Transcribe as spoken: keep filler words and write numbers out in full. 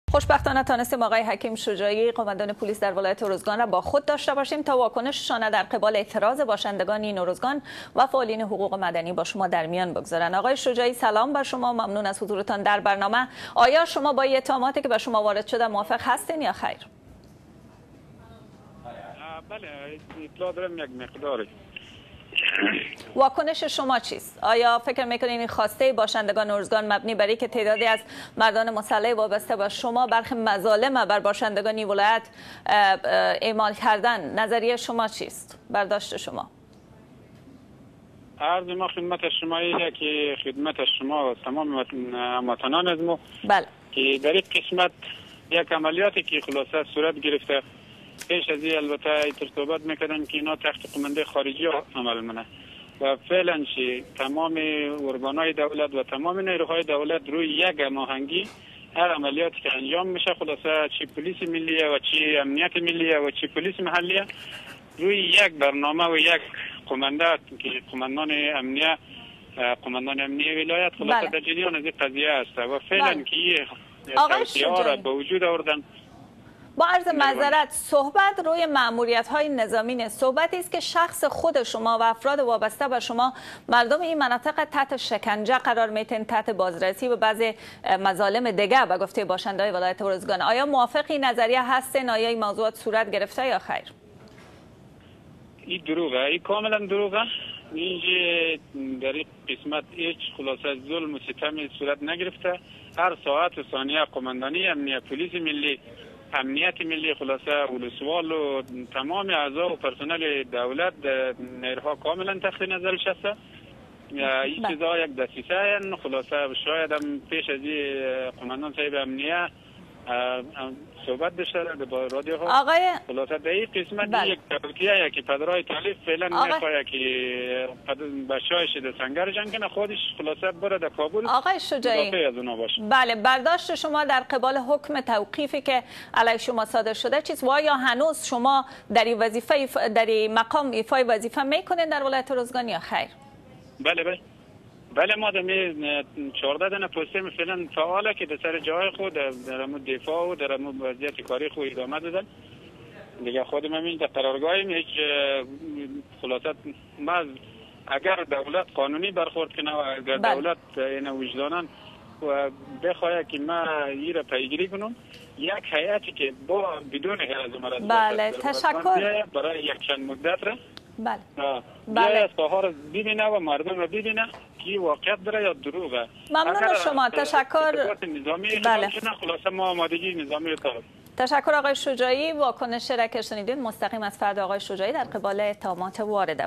خوشبختانه تانستیم آقای حکیم شجاعی قماندان پلیس در ولایت اروزگان را با خود داشته باشیم تا واکنششان در قبال اعتراض باشندگان این اروزگان و فعالین حقوق مدنی با شما در میان بگذارند. آقای شجاعی سلام بر شما، ممنون از حضورتان در برنامه. آیا شما با اتهاماتی که به شما وارد شده موافق هستین یا خیر؟ بله، اطلاع دارم یک مقداری. واکنش شما چیست؟ آیا فکر میکنین این خواسته باشندگان اروزگان مبنی بر اینکه تعدادی از مردان مسلح وابسته به شما برخی مظالم بر باشندگان این ولایت اعمال کردن، نظریه شما چیست؟ برداشت شما؟ عرض ما خدمت شما اینه که خدمت شما و تمام هموطنان از ما بله که در این قسمت یک عملیاتی که خلاصه صورت گرفته، پیش از این البته ایتر صحبت میکردن که اینا تحت قمانده خارجی ها عمل منه و فعلا چی تمام ارگانهای دولت و تمام نیروهای دولت روی یک هماهنگی هر عملیاتی که انجام میشه، خلاصه چی پلیس ملیه و چی امنیت ملیه و چی پلیس محلیه، روی یک برنامه و یک قمانده که قماندان امنیه قماندان امنیه ولایت خلاصه در جریان از این قضیه است و فعلا که توصیه‌ها را به وجود آوردن. با عرض معذرت، صحبت روی مأموریت های نظامی نیست، صحبتی است که شخص خود شما و افراد وابسته به شما مردم این مناطق تحت شکنجه قرار میتین، تحت بازرسی و بعضی مظالم دیگه به گفته باشندگان ولایت اروزگان. آیا موافق این نظریه هستین؟ آیا این موضوعات صورت گرفته یا خیر؟ این دروغه، این کاملا دروغه. اینجا در این قسمت هیچ خلاصه ظلم و ستم صورت نگرفته. هر ساعت و ثانیه قماندانی امنیت پلیس ملی، امنیت ملی، خلاصه ولسوال و تمام اعضا و پرسنل دولت نیروها کاملا تحت نظرش هست. این چیزها یک دسیسه خلاصه شاید هم پیش از این قماندان صاحب امنیه صحبت داشته با رادیو ها. آقای خلاصه در این قسمت بله. یک توکیه که پدرای طالب فعلا میخواه که بچه‌هاش در سنگر جنگ کنه، خودش خلاصه بره در کابل. آقای شجاعی از اونا باشه. بله، برداشت شما در قبال حکم توقیفی که علیه شما صادر شده چیست و آیا هنوز شما در این وظیفه در این مقام ایفای وظیفه میکنین در ولایت اروزگان یا خیر؟ بله بله بله ما دمی چهارده دنه پوستیم فعلا فعاله که در سر جای خود در امو دفاع و در امو وضعیت کاری خود ادامه دادن دیگه. خودم همین در قرارگاهیم هیچ خلاصت ما اگر دولت قانونی برخورد کنه و اگر بله. دولت این وجدانن و بخواه که ما این را پیگیری کنم، یک هیئتی که با بدون غرض مراد بله تشکر برای یک چند مدت را بله بله ساها رو ببینه و مردم رو ببینه که واقعیت داره یا دروغه. ممنون از شما، تشکر. نظامی بله. خلاصه ما آمادگی نظامی رو داریم. تشکر آقای شجاعی. واکنش را که شنیدید مستقیم از فرد آقای شجاعی در قبال اتهامات وارده